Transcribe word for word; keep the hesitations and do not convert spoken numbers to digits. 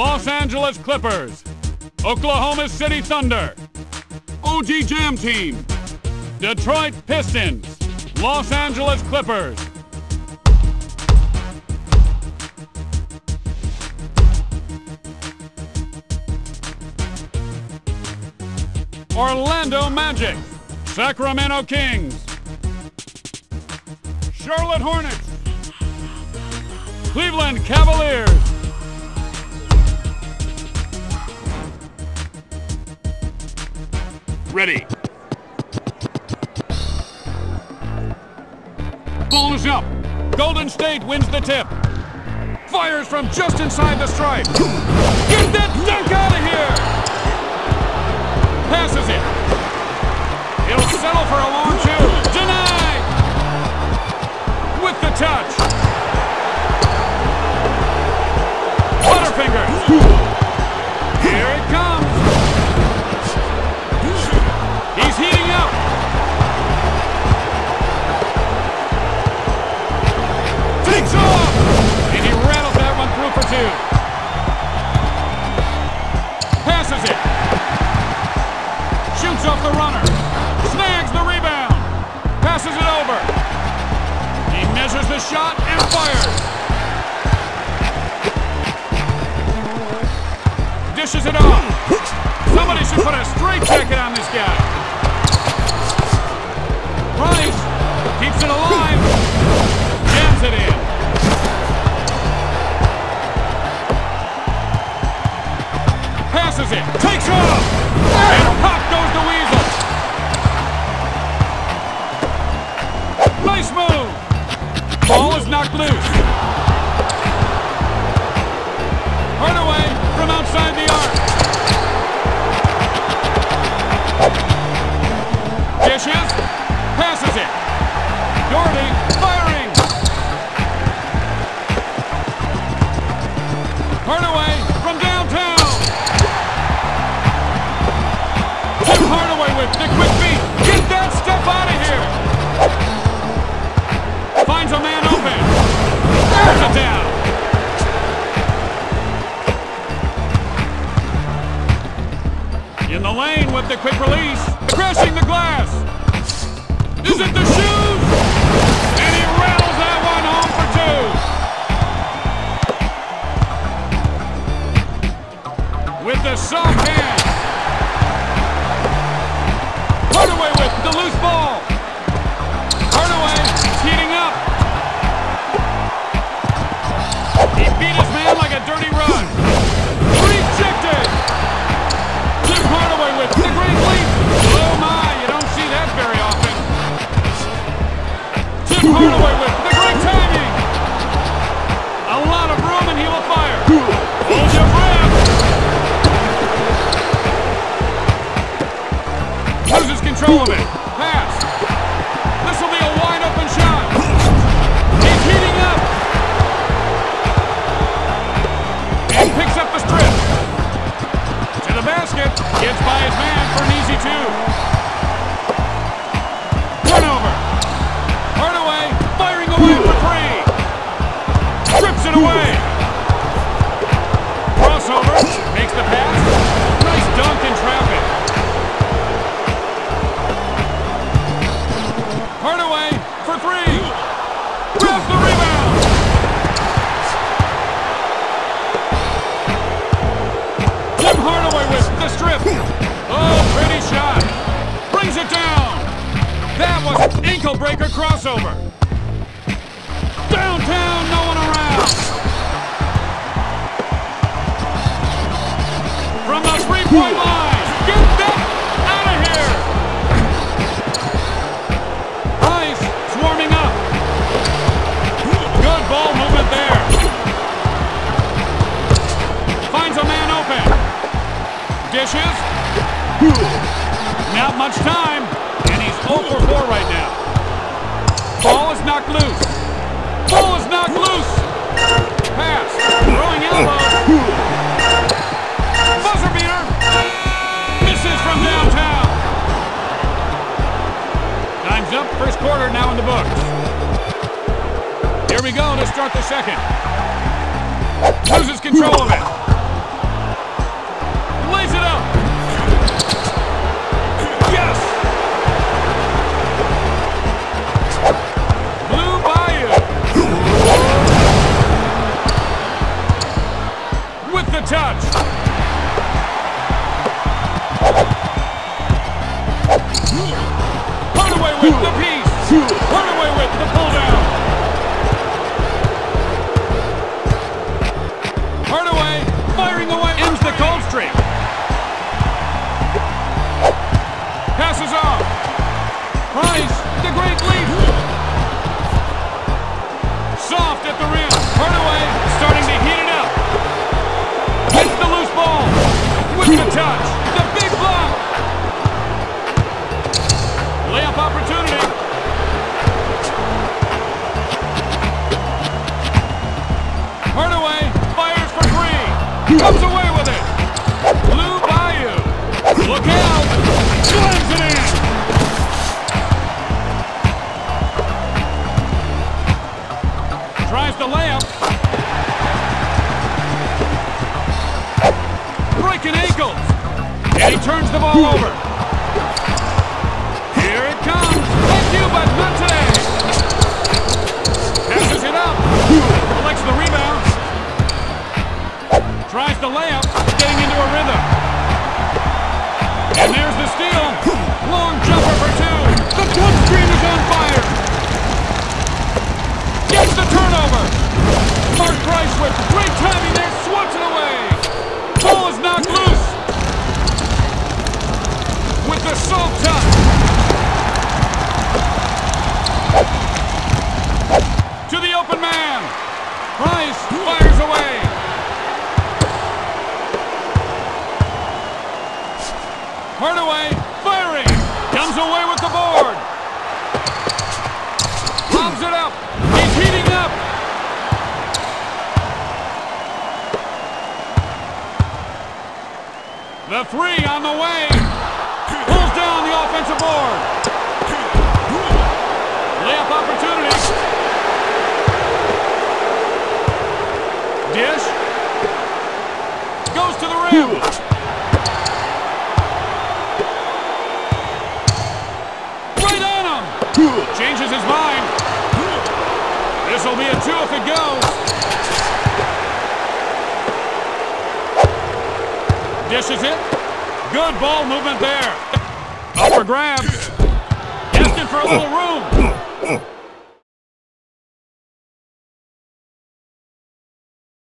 Los Angeles Clippers. Oklahoma City Thunder. O G Jam Team. Detroit Pistons. Los Angeles Clippers. Orlando Magic. Sacramento Kings. Charlotte Hornets. Cleveland Cavaliers. Ready. Ball is up. Golden State wins the tip. Fires from just inside the stripe. Get that dunk out of here! Passes it. He'll settle for a long two. Denied! With the touch. Butterfingers. Here it comes. He's heating up. Takes off. And he rattles that one through for two. Passes it. Shoots off the runner. Snags the rebound. Passes it over. He measures the shot and fires. Dishes it off. Somebody should put a straight jacket on this guy. Price keeps it alive. Jams it in. Passes it. Takes off. And pop goes the Weasel. Nice move. Ball is knocked loose. Hardaway from outside the arc. Dishes. Passes it. Doherty firing. Hardaway from downtown. Tim Hardaway with the quick feet. Get that stuff out of here. Finds a man open. There's it down. In the lane with the quick release. Crashing the glass. Is it the shoes? And he rattles that one home for two. With the soft hand. Hardaway with the loose ball. Hardaway heating up. He beat his man like a dirty run. Rejected. Tim Hardaway with the great leap. Oh my, you don't see that very often. Tim Hardaway with the great timing. A lot of room and he will fire. Hold your breath. Loses control of it. Pass. This will be a wide open shot. He's heating up. And picks up the strip. To the basket. Gets by his man for an easy two. Turnover. Hardaway firing away for three. Trips it away. Crossover. Makes the pass. Nice dunk in traffic. Hardaway for three. Grabs the rebound. Tim Hardaway with the strip. Oh, pretty shot. Brings it down. That was an ankle breaker crossover. Downtown, no one around. From the three-point line. Get that out of here. Price swarming up. Good ball movement there. Finds a man open. Dishes. Not much time. And he's zero for four right now. Ball is knocked loose. Ball is knocked loose. Pass. Throwing elbow. Buzzer beater. Misses from downtown. Time's up. First quarter now in the books. Here we go to start the second. Loses control of it. with the piece. Hardaway with the pull down. Hardaway firing away. Ends the cold streak. Passes off. Price, the great leap. Soft at the rim. Hardaway starting to heat it up. Hits the loose ball. With the touch. The big block. Layup opportunity. Hardaway fires for three. Comes away with it. Lou Bayou. Look out. Slams it in. Tries the layup. Breaking ankles. And he turns the ball over. Here it comes. Thank you, but not today. Passes it up. Collects the rebound. Tries the layup. Getting into a rhythm. And there's the steal. Long jumper for two. The club screen is on fire. Gets the turnover. Mark Price with great timing there. Swats it away. Ball is knocked loose. With the soft touch. To the open man. Price fires away. Hardaway firing. Comes away with the board. Lobs it up. He's heating up. The three on the way. Pulls down the offensive board. Layup opportunity. Dish. Goes to the rim. Right on him. Changes his mind. This will be a two if it goes. Dishes it. Good ball movement there. Up for grabs. Asking for a little room.